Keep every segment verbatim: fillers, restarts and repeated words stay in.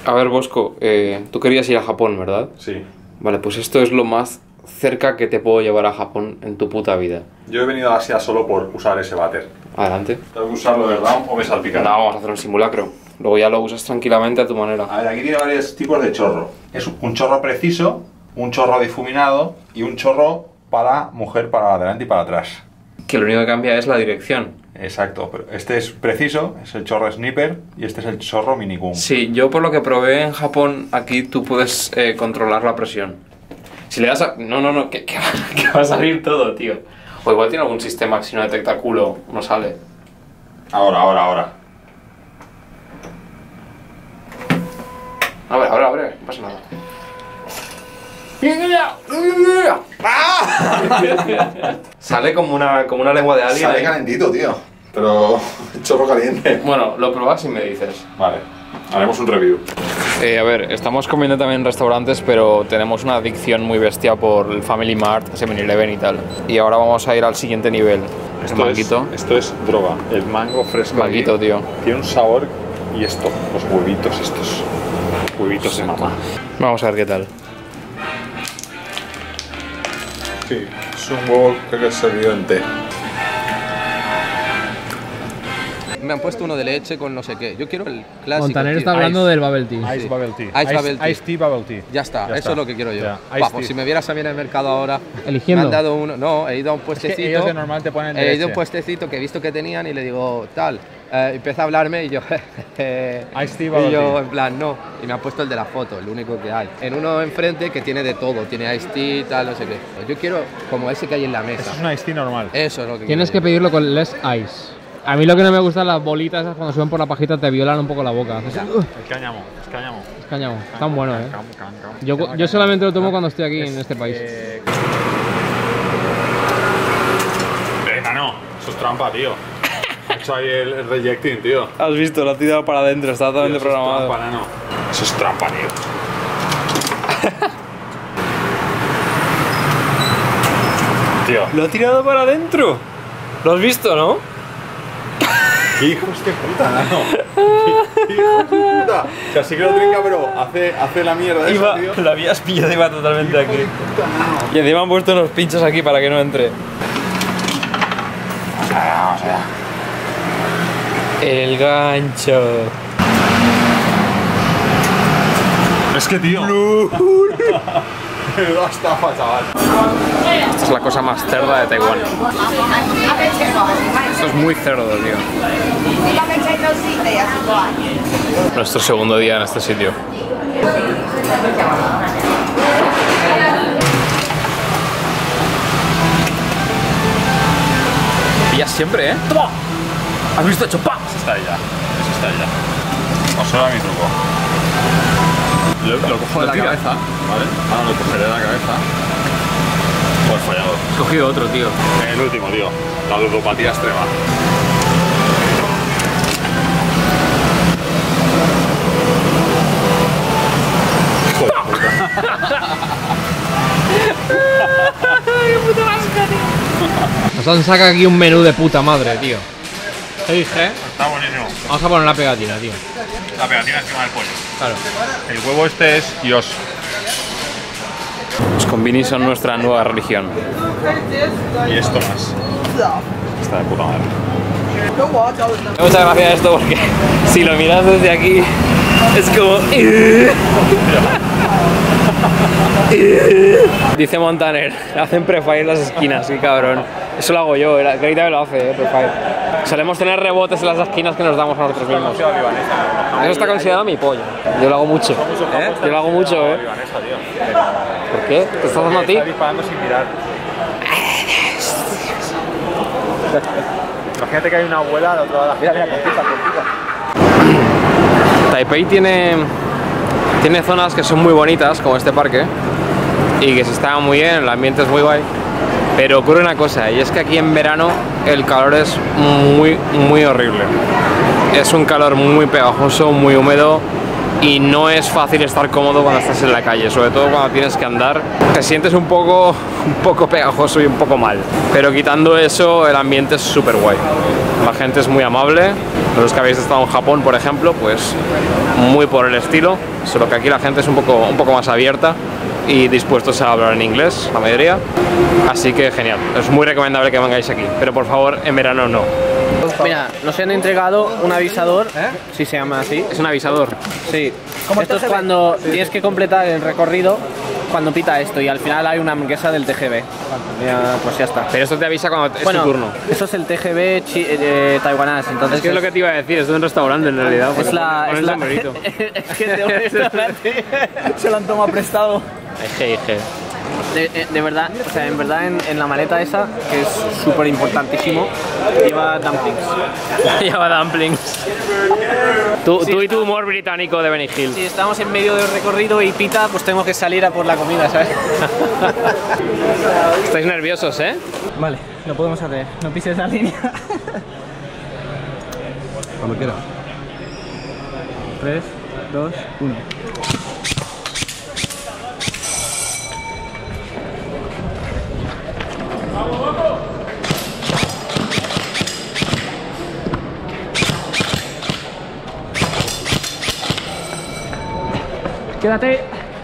A ver, Bosco, eh, tú querías ir a Japón, ¿verdad? Sí. Vale, pues esto es lo más cerca que te puedo llevar a Japón en tu puta vida. Yo he venido a Asia solo por usar ese váter. Adelante. ¿Tengo que usarlo de verdad o me salpica? No, vamos a hacer un simulacro. Luego ya lo usas tranquilamente a tu manera. A ver, aquí tiene varios tipos de chorro. Es un chorro preciso, un chorro difuminado y un chorro para mujer para adelante y para atrás. Que lo único que cambia es la dirección. Exacto, pero este es preciso, es el chorro sniper y este es el chorro minigum. Sí, yo por lo que probé en Japón, aquí tú puedes eh, controlar la presión. Si le das a... No, no, no, que, que, que va a salir todo, tío. O igual tiene algún sistema que si no detecta culo, no sale. Ahora, ahora, ahora. A ver, abre, abre, no pasa nada. Sale como una, como una lengua de alien. Sale ahí. calentito, tío. Pero chorro caliente. Bueno, lo probas y me dices. Vale, haremos un review. Eh, a ver, estamos comiendo también en restaurantes, pero tenemos una adicción muy bestia por el Family Mart, seven eleven y tal. Y ahora vamos a ir al siguiente nivel. Esto, el manguito. Es, esto es droga. El mango fresco. Manguito, aquí tío. Tiene un sabor. Y esto, los huevitos estos. Huevitos de mamá. Vamos a ver qué tal. Sí, es un huevo que es servido en té. Me han puesto uno de leche con no sé qué. Yo quiero el clásico. Montaner tío. está hablando Ice. del bubble tea. Ice bubble tea. Ice bubble tea. Ice tea bubble tea. Ya está, Ya eso está. es lo que quiero yo. Ya, Va, Ice pues tea. si me vieras a mí en el mercado ahora, Eligiendo. me han dado uno. No, he ido a un puestecito. ellos de normal te ponen de He ido a un leche. puestecito que he visto que tenían y le digo, tal. Eh, empieza a hablarme y yo. Ice tea y bubble yo, tea. en plan, no. Y me ha puesto el de la foto, el único que hay. En uno enfrente que tiene de todo. Tiene Ice tea, tal, no sé qué. Yo quiero como ese que hay en la mesa. Eso es una ice tea normal. Eso es lo que Tienes que quiero pedirlo con less ice. A mí lo que no me gustan las bolitas esas cuando suben por la pajita te violan un poco la boca. Haces, "Ugh", El cáñamo, el cáñamo. es cañamo. Están buenos, eh. Cam, cam, cam. Yo, Cáñamo, yo solamente lo tomo cáñamo. cuando estoy aquí Es, en este país. eh, Venga, no. Eso es trampa, tío. Ha hecho ahí el, el rejecting, tío. Has visto, lo ha tirado para adentro, está totalmente Tío, eso es programado. trampa, nano. Eso es trampa, tío. Tío, Lo ha tirado para adentro. ¿Lo has visto, no? qué hijos de puta, nano. Qué hijos de puta. O sea, sí que lo trinca, pero hace, hace la mierda esa, Iba, tío. la habías pillado, iba totalmente aquí. Puta, nano. Y encima han puesto unos pinchos aquí para que no entre. Vamos allá, vamos allá. El gancho. Es que, tío. Menuda estafa, chaval. Esta es la cosa más cerda de Taiwán. Esto es muy cerdo, tío. Nuestro segundo día en este sitio. Pillas siempre, ¿eh? ¡Toma! ¿Has visto hecho ¡pam! Eso está ahí ya. Eso está ahí ya. Os era mi truco. Lo, lo cojo de la tira. cabeza, ¿vale? Ahora lo cogeré de la cabeza. Pues fallado. Has cogido otro, tío. El último, tío. La ludopatía extrema. Hijo de puta. Nos han sacado aquí un menú de puta madre, tío. Te dije, ¿eh? Está buenísimo. Vamos a poner la pegatina, tío. La pegatina encima del pollo. Claro. El huevo este es Dios. Los combinis son nuestra nueva religión. Y esto más. Está de puta madre. Muchas gracias a esto porque si lo miras desde aquí es como... Dice Montaner, hacen prefire las esquinas, qué cabrón. Eso lo hago yo, la Clarita me lo hace, eh, prefire. Solemos tener rebotes en las esquinas que nos damos a nosotros mismos. Eso está considerado mi pollo. Yo lo hago mucho. ¿Eh? Yo lo hago mucho, eh. ¿Por qué? ¿Te estás dando a ti? Está disparando sin mirar. Imagínate que hay una abuela al otro lado de la fila. Mira, compita, compita. Taipei tiene, tiene zonas que son muy bonitas, como este parque, y que se está muy bien, el ambiente es muy guay. Pero ocurre una cosa, y es que aquí en verano el calor es muy, muy horrible. Es un calor muy pegajoso, muy húmedo, y no es fácil estar cómodo cuando estás en la calle, sobre todo cuando tienes que andar. Te sientes un poco, un poco pegajoso y un poco mal. Pero quitando eso, el ambiente es súper guay. La gente es muy amable Los que habéis estado en Japón, por ejemplo, pues muy por el estilo, solo que aquí la gente es un poco, un poco más abierta y dispuestos a hablar en inglés, la mayoría. Así que genial, es muy recomendable que vengáis aquí, pero por favor en verano no. Mira, nos han entregado un avisador, ¿eh? Si se llama así. Es un avisador. Sí. Esto es cuando tienes que completar el recorrido, cuando pita esto, y al final hay una hamburguesa del T G V. Ya, pues ya está. Pero esto te avisa cuando es bueno, tu turno. Esto es el T G V chi eh, taiwanés, entonces... Es que es lo que te iba a decir, esto es un restaurante en realidad. Es la... Con es el la sombrerito. es que de un restaurante se lo han tomado prestado. Eje, eje. De, de verdad, o sea, en verdad en, en la maleta esa, que es súper importantísimo, lleva dumplings. Lleva dumplings. Tú, Sí, tú y está- tu humor británico de Benny Hill. Si estamos en medio del recorrido y pita, pues tengo que salir a por la comida, ¿sabes? Estáis nerviosos, ¿eh? Vale, lo podemos hacer. No pises la línea. Cuando quieras. tres, dos, uno. Quédate.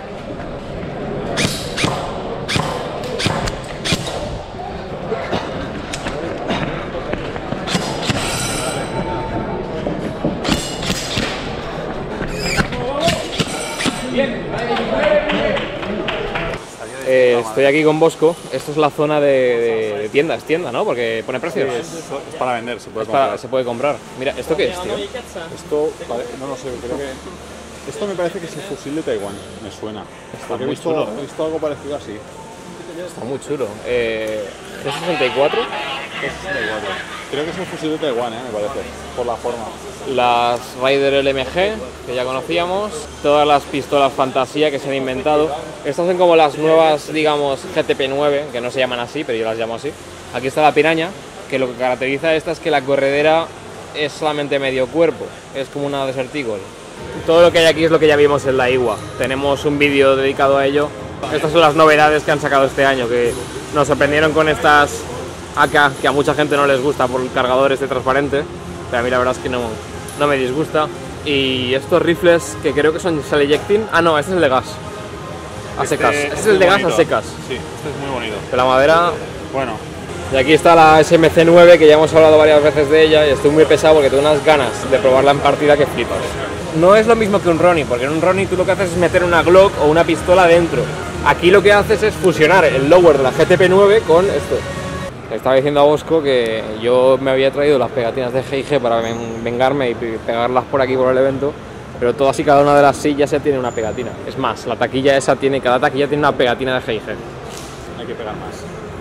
Eh, estoy aquí con Bosco. Esto es la zona de, de, de tiendas, tienda, ¿no? Porque pone precios. Es, es para vender, se puede Es para- comprar. se puede comprar. Mira, ¿esto qué es, tío? Esto, pare- no lo sé, creo que... Esto me parece que es el fusil de Taiwán, me suena. Porque he muy visto, chulo. he visto algo parecido así. Está muy chulo. Eh, G sesenta y cuatro. Creo que es el fusil de Taiwán, ¿eh? Me parece, por la forma. Las Raider L M G, que ya conocíamos, todas las pistolas fantasía que se han inventado. Estas son como las nuevas, digamos, G T P nueve, que no se llaman así, pero yo las llamo así. Aquí está la piraña, que lo que caracteriza a esta es que la corredera es solamente medio cuerpo, es como una Desert Eagle. Todo lo que hay aquí es lo que ya vimos en la I W A. Tenemos un vídeo dedicado a ello. Estas son las novedades que han sacado este año, que nos sorprendieron con estas A K, que a mucha gente no les gusta por el cargador este transparente, pero a mí la verdad es que no, no me disgusta. Y estos rifles que creo que son self-ejecting, ah no, este es el de gas, a secas, este, es el de gas a secas, Sí, este es muy bonito. de la madera. Bueno, Y aquí está la S M C nueve, que ya hemos hablado varias veces de ella y estoy muy pesado porque tengo unas ganas de probarla en partida que flipas. No es lo mismo que un Ronnie, porque en un Ronnie tú lo que haces es meter una Glock o una pistola dentro. Aquí lo que haces es fusionar el lower de la G T P nueve con esto. Le estaba diciendo a Bosco que yo me había traído las pegatinas de G I G para ven- vengarme y pe- pegarlas por aquí por el evento, pero todas y cada una de las sillas ya tiene una pegatina. Es más, la taquilla esa tiene, cada taquilla tiene una pegatina de G I G. hay que pegar más.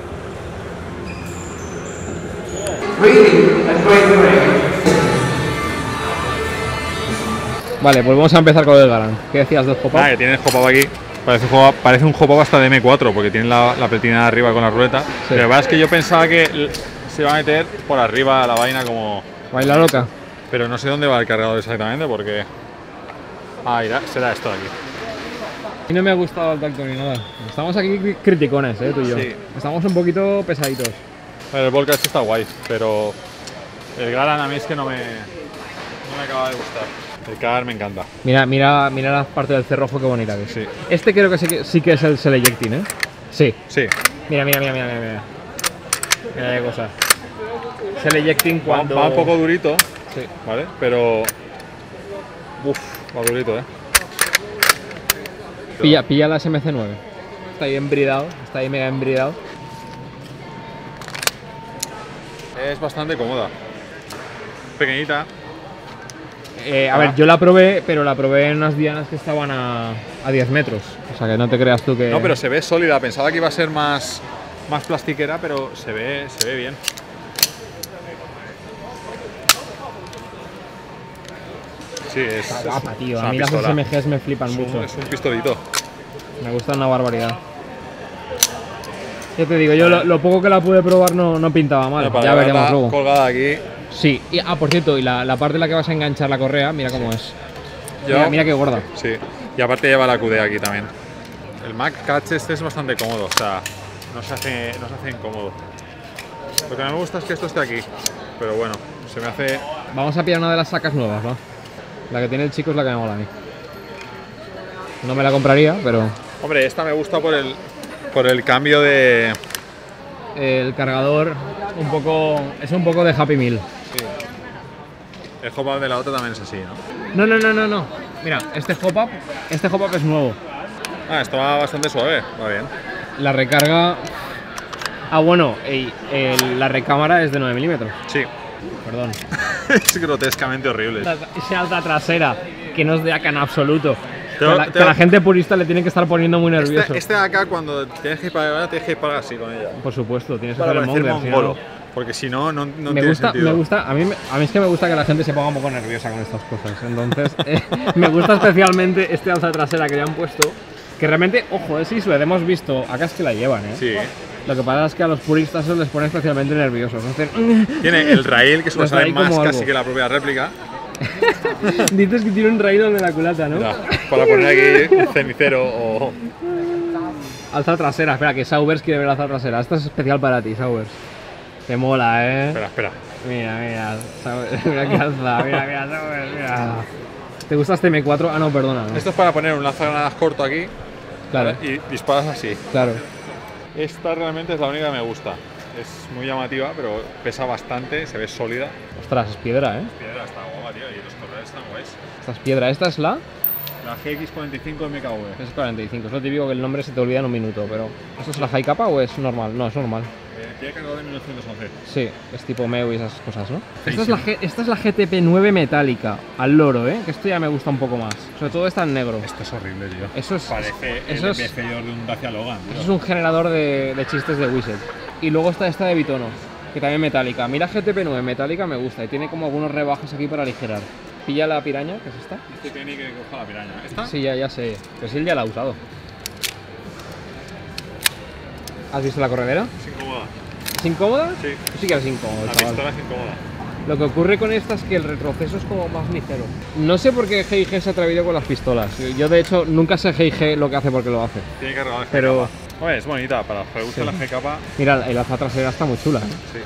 Vale, pues vamos a empezar con el Garand. ¿Qué decías del pop-up? Ah, que tiene el hop-up aquí. Parece un hop-up, parece un hop-up hasta de M cuatro, porque tiene la, la pletina de arriba con la ruleta. Pero la verdad es que yo pensaba que l- se iba a meter por arriba la vaina como... Baila loca. Pero no sé dónde va el cargador exactamente, porque... Ah, irá, será esto de aquí. A mí no me ha gustado el tacto ni nada. Estamos aquí cri- criticones, eh, tú y yo. Sí. Estamos un poquito pesaditos. A ver, el Volca este está guay, pero... El Garand a mí es que no me... No me acaba de gustar. El Car me encanta. Mira, mira, mira la parte del cerrojo, qué bonita que es. Sí. Este creo que sí, que sí que es el self-ejecting, ¿eh? Sí. Sí. Mira, mira, mira, mira, mira. Mira, mira qué cosa. Self-ejecting Va, cuando... va un poco durito, Sí. ¿vale? Pero... Uf, va durito, ¿eh? Pilla, pilla la S M C nueve. Está ahí embridado, está ahí mega embridado. Es bastante cómoda. Pequeñita. Eh, a Ah. ver, yo la probé, pero la probé en unas dianas que estaban a, a diez metros. O sea que no te creas tú que... No, pero se ve sólida. Pensaba que iba a ser más, más plastiquera, pero se ve, se ve bien. Sí, es, Está es- guapa, tío. es A una mí las pistola. S M Gs me flipan Es un, mucho. es un pistolito. Me gustan una barbaridad. Yo te digo, yo lo, lo poco que la pude probar no, no pintaba mal. Bueno, para Ya veremos llevarla luego. colgada aquí. Sí, y, ah, por cierto, y la, la parte en la que vas a enganchar la correa, mira cómo es. Yo- Mira, mira qué gorda. Sí. Y aparte lleva la Q D aquí también. El Mac Catch este es bastante cómodo, o sea, no se hace, no se hace incómodo. Lo que no me gusta es que esto esté aquí, pero bueno, se me hace Vamos a pillar una de las sacas nuevas, ¿no? La que tiene el chico es la que me mola a mí. No me la compraría, pero... Hombre, esta me gusta por el, por el cambio de... El cargador un poco... es un poco de Happy Meal. Sí. El hop-up de la otra también es así, ¿no? No, no, no, no, no. Mira, este hop-up este hop-up es nuevo. Ah, esto va bastante suave, va bien. La recarga... Ah, bueno, ey, el- la recámara es de nueve milímetros. Sí. Perdón. Es grotescamente horrible. La- Esa alta trasera, que no es de acá en absoluto. Te- Que la, te- que la gente purista le tiene que estar poniendo muy nervioso. Este, este de acá, cuando tienes que ir para allá, tienes que ir para así con ella. Por supuesto, tienes que Para hacer el parecer monger, si no- mongolo. Porque si no, no, no me tiene gusta, sentido. me gusta, a mí, me- a mí es que me gusta que la gente se ponga un poco nerviosa con estas cosas. Entonces, eh, me gusta especialmente este alza trasera que le han puesto. Que realmente, ojo, es Isued, hemos visto, acá es que la llevan, ¿eh? Sí. Lo que pasa es que a los puristas se les pone especialmente nerviosos. Hacen... Tiene el rail que Los sale rail más como casi algo. que la propia réplica. Dices que tiene un raíz donde la culata, ¿no? Mira, para poner aquí un cenicero o... Alza trasera, espera, que Saubers quiere ver la alza trasera. Esta es especial para ti, Saubers. Te mola, ¿eh? Espera, espera. Mira, mira, Saubers, mira qué alza, mira, mira, Saubers, mira. ¿Te gusta este eme cuatro? Ah, no, perdona. ¿no? Esto es para poner un lanzagranadas corto aquí, Claro, ¿vale? Y disparas así. claro. Esta realmente es la única que me gusta. Es muy llamativa, pero pesa bastante, se ve sólida. Ostras, es piedra, ¿eh? Piedra está guapa, tío, y los colores están guays. Esta es piedra. Esta es la La G X cuarenta y cinco M K V. es cuarenta y cinco. Es lo típico que el nombre se te olvida en un minuto, pero... ¿Esto es la high capa o es normal? No, es normal. Eh, tiene cargador de mil novecientos once. Sí, es tipo M E U y esas cosas, ¿no? Esta es, la G- esta es la G T P nueve metálica, al loro, ¿eh? Que esto ya me gusta un poco más. Sobre todo esta en negro. Esto es horrible, tío. Eso es, Parece eso el es, embellecedor de un Dacia Logan, tío. eso es un generador de, de chistes de Wizard. Y luego está esta de Bitono, que también metálica. Mira G T P nueve metálica, me gusta. Y tiene como algunos rebajes aquí para aligerar. Pilla la piraña, que es esta. Este tiene que coger la piraña. ¿Esta? Sí, ya, ya sé. Pero sí, él ya la ha usado. ¿Has visto la corredera? Es incómoda. ¿Es incómoda? Sí. Sí que es incómodo, La chaval. pistola es incómoda. Lo que ocurre con esta es que el retroceso es como más ligero. No sé por qué G I G se ha atrevido con las pistolas. Yo, de hecho, nunca sé G I G lo que hace porque lo hace. Tiene cargador de Pero- G K. Hombre, es bonita, para los que les gusta Sí. la G K. Mira, el alza trasera está muy chula, ¿eh? Sí.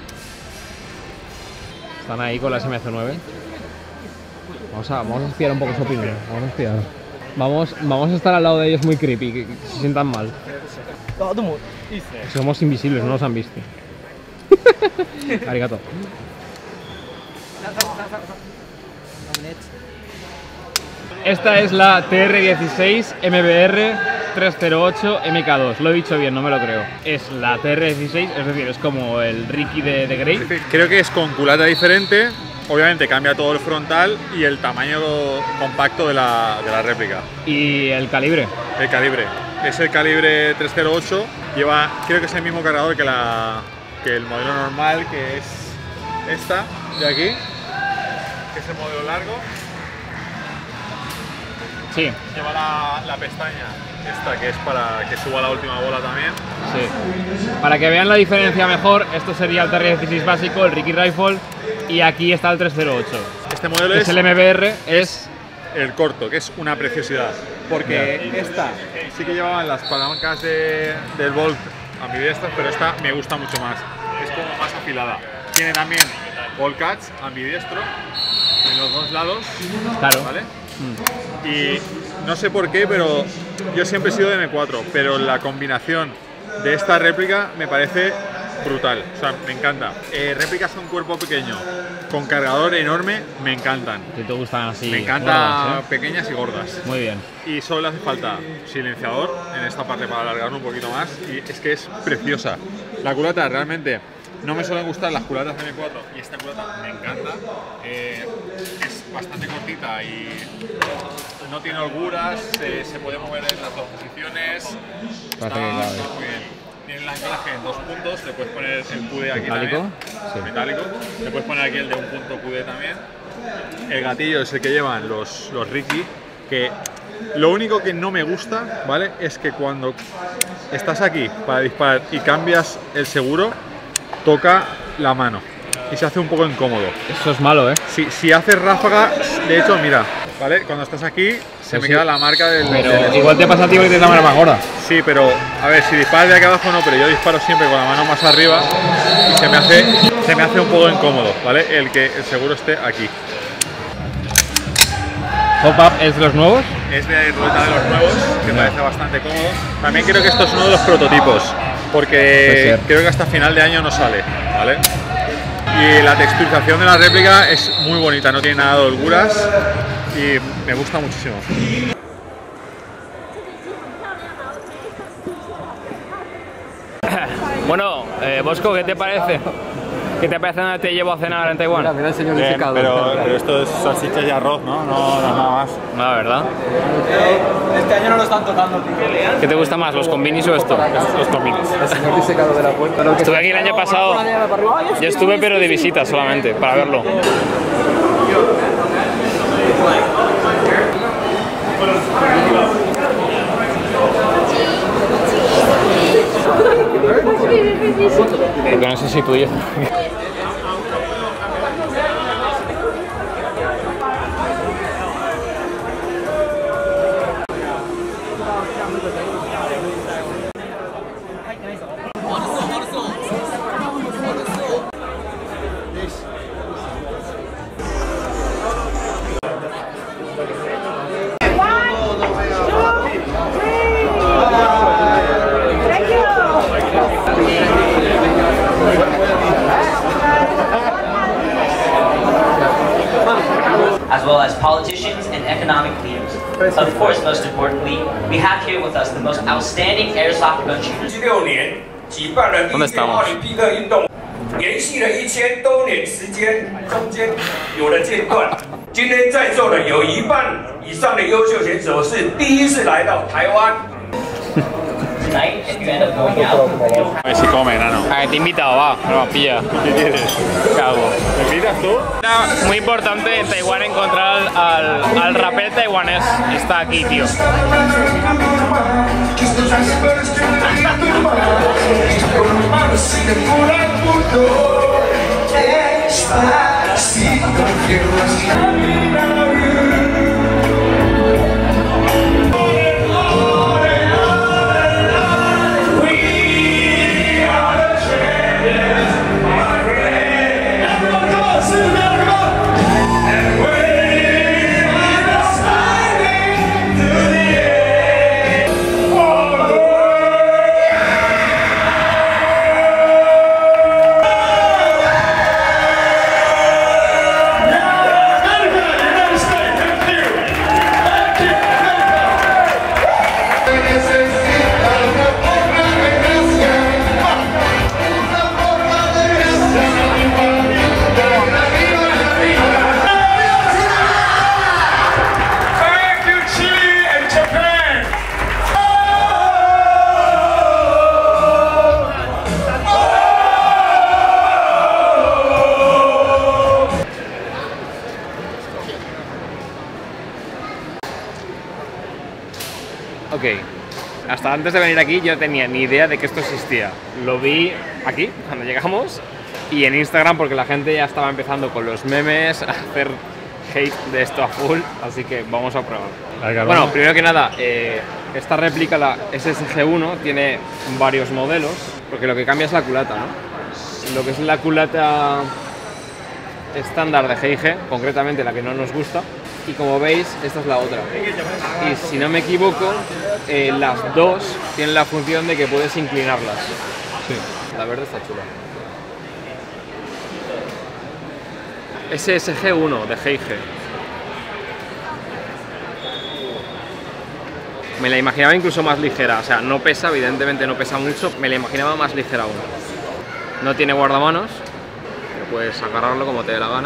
Están ahí con la S M C nueve. Vamos a, vamos a espiar un poco su opinión. Vamos a espiar. Vamos, vamos a estar al lado de ellos muy creepy, que, que se sientan mal. Somos invisibles, no nos han visto. Arigato. Esta es la T R dieciséis M B R trescientos ocho M K dos. Lo he dicho bien, no me lo creo. Es la T R dieciséis, es decir, es como el Ricky de, de Grey. Es decir, creo que es con culata diferente. Obviamente cambia todo el frontal y el tamaño compacto de la, de la réplica. Y el calibre. El calibre. Es el calibre trescientos ocho. Lleva, creo que es el mismo cargador que, la, que el modelo normal, que es esta de aquí, que es el modelo largo. Sí, Lleva la, la pestaña esta, que es para que suba la última bola también. sí. Para que vean la diferencia mejor, esto sería el T R dieciséis básico, el Ricky Rifle, y aquí está el trescientos ocho. Este modelo Es es el M B R, es... el corto, que es una preciosidad. Porque esta sí que llevaban las palancas de, del Bolt ambidiestras, pero esta me gusta mucho más. Es como más afilada. Tiene también Bolt Catch ambidiestro en los dos lados. Claro. ¿Vale? Y no sé por qué, pero yo siempre he sido de eme cuatro, pero la combinación de esta réplica me parece brutal, o sea, me encanta. Eh, réplicas con cuerpo pequeño, con cargador enorme, me encantan. Si te gustan así. Me encanta gordas, pequeñas y gordas. ¿eh? Muy bien. Y solo le hace falta silenciador en esta parte para alargarlo un poquito más, y es que es preciosa. La culata realmente no me suelen gustar las culatas de eme cuatro y esta culata me encanta. Eh, es bastante cortita y no tiene holguras, eh, se puede mover en las dos posiciones. Está, Parece que cabe. está muy bien. Tiene el anclaje en dos puntos, le puedes poner el Q D aquí ¿Metálico? también. Sí. Metálico. Le puedes poner aquí el de un punto Q D también. El gatillo es el que llevan los, los Ricky, que lo único que no me gusta, ¿vale? Es que cuando estás aquí para disparar y cambias el seguro, toca la mano y se hace un poco incómodo. Eso es malo, ¿eh? Si, si haces ráfaga, de hecho, mira, ¿vale? Cuando estás aquí se Pues me sí. queda la marca del... Pero del- igual te pasa a ti porque tienes la mano más gorda. Sí, pero a ver, si disparas de aquí abajo no, pero yo disparo siempre con la mano más arriba y se me hace, se me hace un poco incómodo, ¿vale? El que el seguro esté aquí. Hop-up es de los nuevos. Es de ruleta de los nuevos, que parece bastante cómodo. También creo que esto es uno de los prototipos, Puede porque ser. creo que hasta final de año no sale, ¿vale? Y la texturización de la réplica es muy bonita, no tiene nada de holguras y me gusta muchísimo. Bueno, eh, Bosco, ¿qué te parece? ¿Qué te parece donde te llevo a cenar en Taiwán? Mira, mira el señor Bien, disecado. pero, pero esto es salchichas y arroz, ¿no? No, no nada más. No, la verdad. Este año no lo están tocando, tío. ¿Qué te gusta más, los combinis o esto? Los combinis. El señor disecado de la puerta. Lo que Estuve aquí el año pasado. Yo estuve, pero de visita solamente, para verlo. Porque no sé si tú y yo. as well as politicians and economic leaders. Of course, most importantly, we have here with us the most outstanding airsoft gun shooters. 六年举办了第一届奥林匹克运动，延续了一千多年时间，中间有了间断。今天在座的有一半以上的优秀选手是第一次来到台湾。 Tonight, if you end up going out, you'll have A ver si come, enano. A ver, te he invitado, va, no, pilla. ¿Qué quieres? Cago. ¿Me invitas tú? Era muy importante en Taiwán encontrar al, al, al rapper taiwanés. Está aquí, tío. Ok, hasta antes de venir aquí yo no tenía ni idea de que esto existía. Lo vi aquí, cuando llegamos, y en Instagram porque la gente ya estaba empezando con los memes a hacer hate de esto a full, así que vamos a probar. Venga, Bueno, vamos. primero que nada, eh, esta réplica, la S S G uno, tiene varios modelos, porque lo que cambia es la culata, ¿no? Lo que es la culata estándar de G I G, concretamente la que no nos gusta, y como veis, esta es la otra. Y si no me equivoco, eh, las dos tienen la función de que puedes inclinarlas. Sí. La verde está chula. S S G uno de G I G. Me la imaginaba incluso más ligera, o sea, no pesa, evidentemente no pesa mucho, me la imaginaba más ligera aún. No tiene guardamanos, pero puedes agarrarlo como te dé la gana.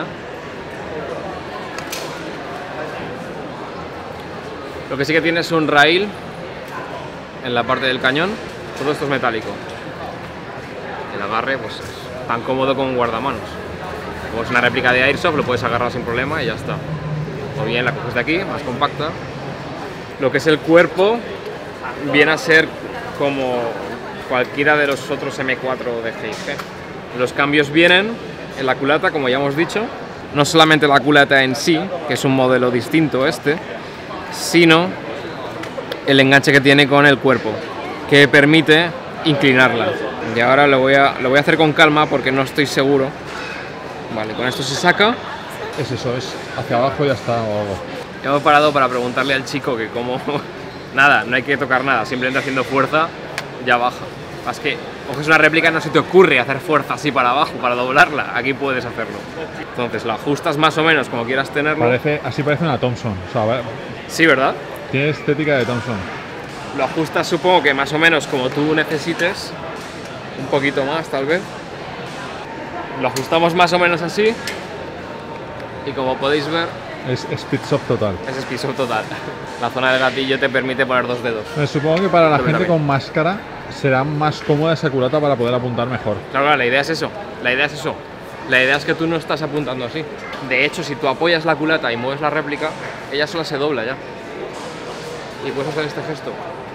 Lo que sí que tiene es un rail en la parte del cañón, todo esto es metálico. El agarre pues es tan cómodo como un guardamanos. Como es una réplica de Airsoft, lo puedes agarrar sin problema y ya está. O bien la coges de aquí, más compacta. Lo que es el cuerpo viene a ser como cualquiera de los otros M cuatro de G I G. Los cambios vienen en la culata, como ya hemos dicho, no solamente la culata en sí, que es un modelo distinto este, sino el enganche que tiene con el cuerpo, que permite inclinarla. Y ahora lo voy a, lo voy a hacer con calma porque no estoy seguro. Vale, con esto se saca. Es eso, es hacia abajo y ya está o algo. Hemos parado para preguntarle al chico que como... nada, no hay que tocar nada, simplemente haciendo fuerza ya baja. Es que coges una réplica, no se te ocurre hacer fuerza así para abajo, para doblarla. Aquí puedes hacerlo. Entonces lo ajustas más o menos como quieras tenerlo. Parece, así parece una Thompson. O sea, sí, ¿verdad? Tiene estética de Thompson. Lo ajustas supongo que más o menos como tú necesites. Un poquito más tal vez. Lo ajustamos más o menos así. Y como podéis ver... Es speedsoft total. Es speedsoft total. La zona del gatillo te permite poner dos dedos. Me supongo que para la gente con máscara será más cómoda esa culata para poder apuntar mejor. Claro, claro, la idea es eso. La idea es eso. La idea es que tú no estás apuntando así. De hecho, si tú apoyas la culata y mueves la réplica, ella sola se dobla ya. Y puedes hacer este gesto.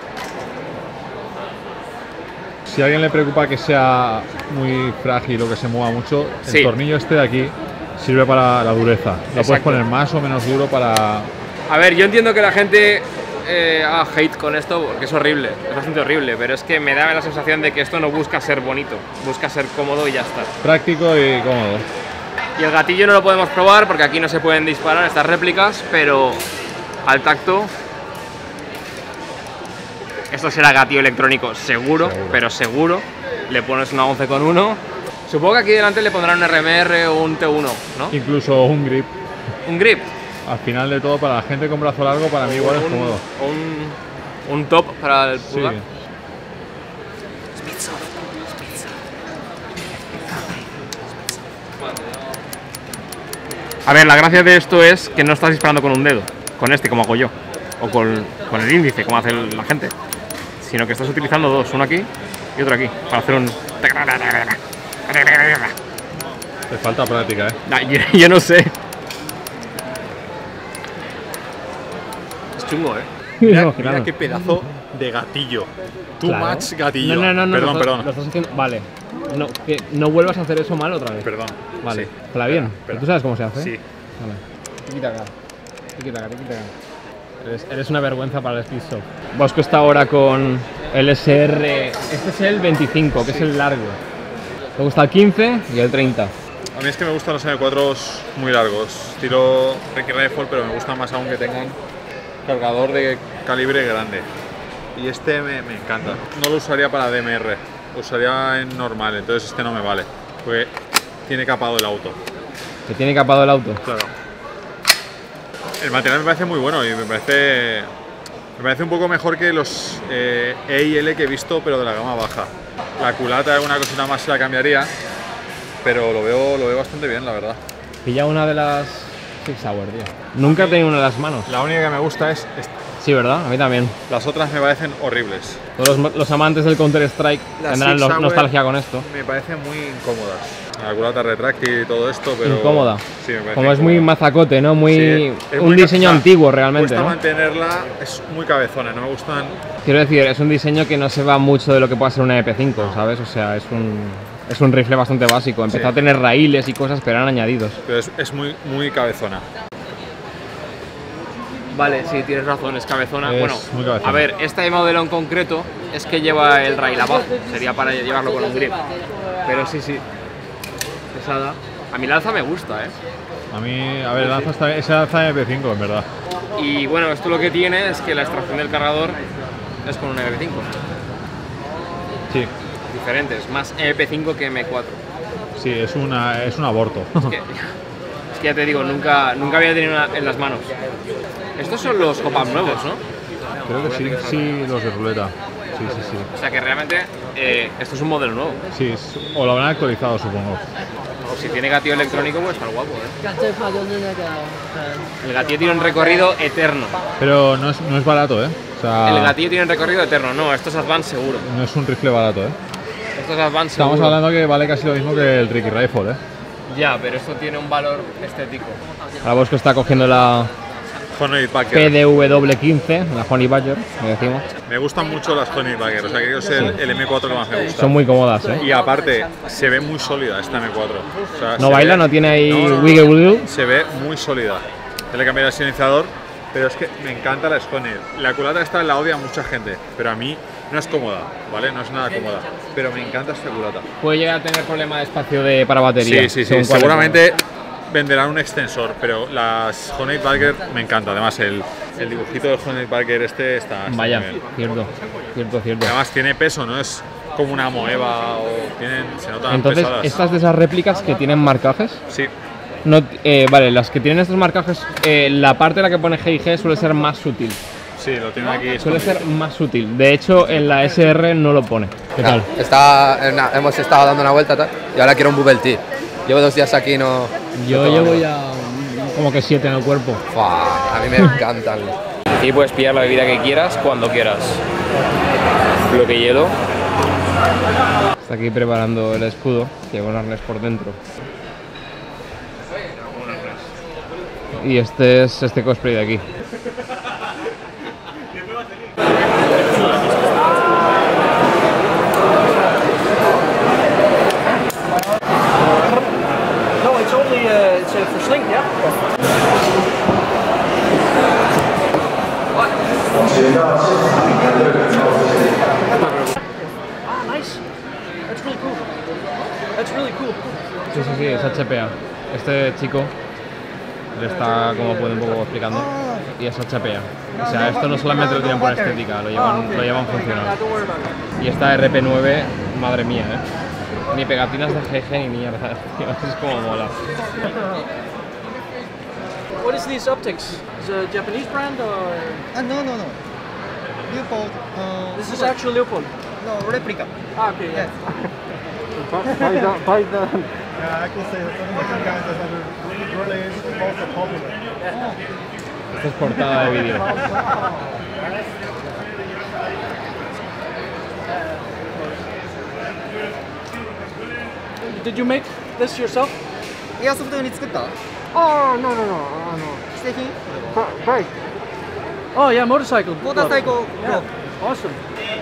Si a alguien le preocupa que sea muy frágil o que se mueva mucho, el sí. tornillo este de aquí sirve para la dureza. Lo Exacto. puedes poner más o menos duro para... A ver, yo entiendo que la gente eh, haga hate con esto porque es horrible, es bastante horrible, pero es que me da la sensación de que esto no busca ser bonito, busca ser cómodo y ya está. Práctico y cómodo. Y el gatillo no lo podemos probar porque aquí no se pueden disparar estas réplicas, pero al tacto... Esto será gatillo electrónico seguro, seguro, pero seguro. Le pones una once con uno. Supongo que aquí delante le pondrán un R M R o un T uno, ¿no? Incluso un grip. ¿Un grip? Al final de todo, para la gente con brazo largo, para mí igual es cómodo. Un, un top para el pulgar. Sí. A ver, la gracia de esto es que no estás disparando con un dedo, con este como hago yo, o con, con el índice como hace la gente, sino que estás utilizando dos, uno aquí y otro aquí, para hacer un... Te falta práctica, ¿eh? Nah, yo, yo no sé. Es chungo, ¿eh? Mira, No, mira claro. qué pedazo de gatillo. Too Claro. much gatillo. No, no, no, no, perdón, lo, perdón. lo estás haciendo... Vale. No, que no vuelvas a hacer eso mal otra vez. Perdón. Vale. Sí. ¿Está bien? Espera, espera. ¿Tú sabes cómo se hace? Sí. Vale. Tiki-taka. Tiki-taka, tiki-taka. Eres, eres una vergüenza para el Speedsoft. Bosco está ahora con el S R... Este es el veinticinco, que Sí. es el largo. Me gusta el quince y el treinta. A mí es que me gustan los M cuatro muy largos. Tiro Ricky Rifle, pero me gusta más aún que tengan cargador de calibre grande. Y este me, me encanta. No lo usaría para D M R, lo usaría en normal, entonces este no me vale. Porque tiene capado el auto. ¿Que tiene capado el auto? Claro. El material me parece muy bueno y me parece, me parece un poco mejor que los eh, E y L que he visto, pero de la gama baja. La culata, alguna cosita más se la cambiaría, pero lo veo, lo veo bastante bien, la verdad. Pilla una de las Six Hour, tío. Nunca he tenido una en las manos. La única que me gusta es esta. Sí, ¿verdad? A mí también. Las otras me parecen horribles. Todos los, los amantes del Counter-Strike Las tendrán Six los- Hour nostalgia con esto. Me parecen muy incómodas. La culata retráctil y todo esto, pero... Incómoda. Sí, me parece Como es muy incómoda. mazacote, ¿no? Muy, Sí, es un muy diseño ca- antiguo realmente, Cuesta ¿no? mantenerla, es muy cabezona, no me gustan... Quiero decir, es un diseño que no se va mucho de lo que puede ser una E P cinco, ¿sabes? O sea, es un, es un rifle bastante básico. Empezó Sí. a tener raíles y cosas, pero eran añadidos. Pero es, es muy, muy cabezona. Vale, sí, tienes razón, es cabezona. Es bueno, muy cabezona. a ver, este modelo en concreto es que lleva el rail abajo, sería para llevarlo con un grip. Pero sí, sí, pesada. A mí la alza me gusta, ¿eh? A mí, a ver, el lanza está, ese lanza M P cinco, en verdad. Y bueno, esto lo que tiene es que la extracción del cargador es con un M P cinco. Sí, Diferente, es más M P cinco que M cuatro. sí, es, una, es un aborto. Es que, es que ya te digo, nunca, nunca había tenido una en las manos. Estos son los Hop-Up nuevos, ¿no? Creo que sí, sí, los de ruleta. Sí, sí, sí. O sea que realmente eh, esto es un modelo nuevo. Sí, es- o lo habrán actualizado, supongo. O si tiene gatillo electrónico, pues está guapo, ¿eh? El gatillo tiene un recorrido eterno. Pero no es, no es barato, ¿eh? O sea, El gatillo tiene un recorrido eterno. No, esto es Advance seguro. no es un rifle barato, ¿eh? Esto es Advance Estamos seguro. hablando que vale casi lo mismo que el Ricky Rifle, ¿eh? Ya, pero esto tiene un valor estético. Ahora Bosco está cogiendo la, Honey Badger. P D W quince, la Honey Badger, que decimos. Me gustan mucho las Honey Badger, o sea, creo que es el, el M cuatro que más me gusta. Son muy cómodas, ¿eh? Y aparte, se ve muy sólida esta M cuatro. O sea, No se baila, ve, no tiene ahí no, no, wiggle wiggle. Se ve muy sólida. Yo le cambié el silenciador, pero es que me encanta la Honey. La culata esta la odia mucha gente, pero a mí no es cómoda, ¿vale? No es nada cómoda, pero me encanta esta culata. Puede llegar a tener problema de espacio de, para batería. Sí, sí, sí, según cuál seguramente venderán un extensor, pero las Honey Badger me encanta. Además, el, el dibujito del Honey Badger este está, está Vaya, muy bien. cierto, cierto, cierto. Además tiene peso, no es como una Moeva o tienen, se notan Entonces, pesadas. estas de esas réplicas que tienen marcajes. Sí, No, eh, vale, las que tienen estos marcajes, eh, la parte en la que pone G y G suele ser más sutil. sí, lo tiene aquí. Suele escondido. ser más sutil. De hecho, en la S R no lo pone. ¿Qué tal? Está, na, hemos estado dando una vuelta tal, y ahora quiero un bubble tea. Llevo dos días aquí no. Yo no llevo tomo. ya como que siete en el cuerpo. Fua, a mí me encantan. Y puedes pillar la bebida que quieras cuando quieras. Bloque hielo. Está aquí preparando el escudo, que lleva un arnés por dentro. Y este es este cosplay de aquí. No, it's only uh, it's uh, for sling, yeah. Ah, nice. That's really cool. That's really cool. Sí, sí, sí, es H P A. Este chico le está, como puede, un poco explicando, y es H P A. O sea, esto no solamente lo tienen por estética, lo llevan, lo llevan funcional. Don't worry about it. Y esta R P nueve, madre mía, ¿eh? Ni pegatinas de G G ni mierda, tío, es como mola. What is these optics? Is it a Japanese brand or? Uh, no, no, no. Leopold. Uh, This is actual Leopold. no replica. Ah, okay, yeah. Yeah, I could say that some of the guys that are really also popular. Esto es portada de vídeo. Did you make this yourself? エアソフト用に作った Oh, no, no, no. あの既製品 Bike. Oh, yeah, motorcycle. モーターサイクル Yeah. Awesome.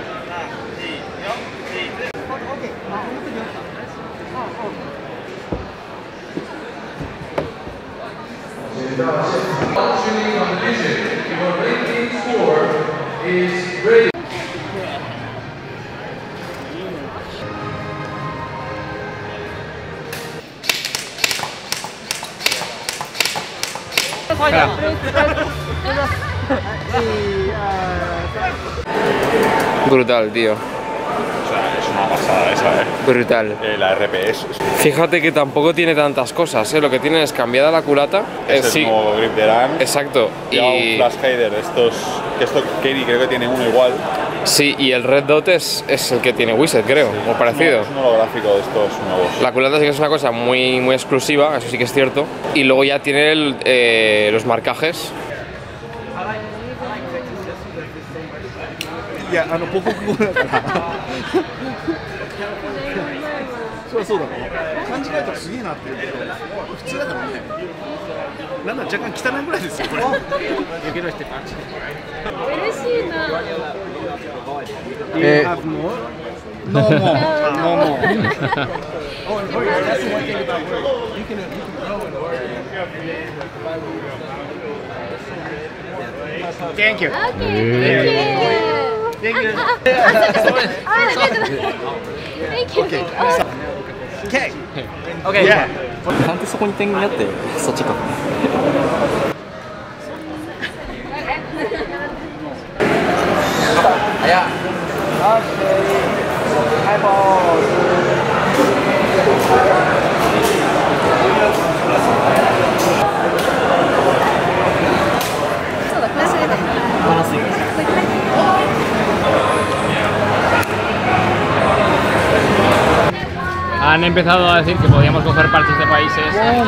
Brutal, tío. O sea, es una pasada esa, ¿eh? Brutal. Eh, la R P S. Fíjate que tampoco tiene tantas cosas, ¿eh? Lo que tiene es cambiada la culata. Es eh, el sí, nuevo grip de Lan. exacto. Lleva Y, un flash hider de estos. Que esto Katie creo que tiene uno igual. sí, y el Red Dot es, es el que tiene Wizard, creo, o parecido. Es un holográfico de estos nuevos. La culata sí que es una cosa muy, muy exclusiva, eso sí que es cierto. Y luego ya tiene el, eh, los marcajes. いや、あの母国語だからそうそうだ漢字書いたらすげえなっていうけど普通だからねなんだ若干汚いぐらいですよこれ嬉しいな。 Eh, No more. No more. Thank you. Thank you. Thank you. Okay. Okay. Yeah. なんでそこに点になってそっちか。 そうだ、これそれだ。バランスいい。 Han empezado a decir que podíamos coger parches de países.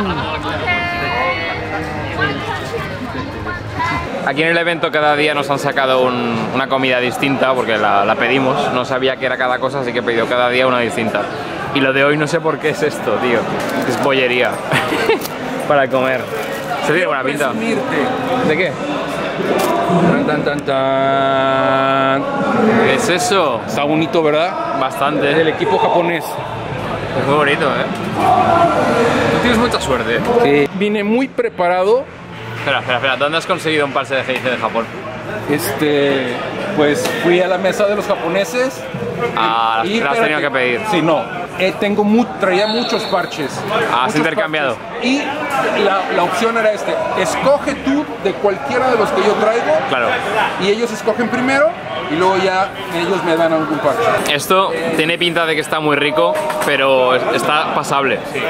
Aquí en el evento cada día nos han sacado un- una comida distinta porque la, la pedimos. No sabía que era cada cosa, así que he pedido cada día una distinta. Y lo de hoy no sé por qué es esto, tío. Es bollería. Para comer. Se tiene buena pinta. ¿De qué? Tan, tan, tan, tan. ¿Qué es eso? Está bonito, ¿verdad? Bastante. Del equipo japonés. Es muy bonito, ¿eh? Tú tienes mucha suerte. Sí. Vine muy preparado. Espera, espera, espera. ¿Dónde has conseguido un parche de G I C de Japón? Este, pues fui a la mesa de los japoneses. Ah, y, las has tenido que pedir. Sí, no. Eh, tengo mu traía muchos parches. Has muchos intercambiado. Parches. Y la, la opción era este. Escoge tú de cualquiera de los que yo traigo. Claro. Y ellos escogen primero y luego ya ellos me dan algún parche. Esto tiene pinta de que está muy rico, pero está pasable. Sí.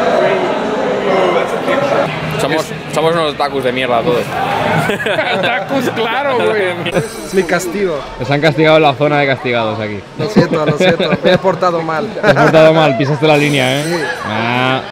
Somos, somos unos otakus de mierda todos. Otakus, claro, güey. Es mi castigo. Les han castigado en la zona de castigados aquí. Lo siento, lo siento. Me he portado mal. Te has portado mal, pisaste la línea, ¿eh? Sí. Ah.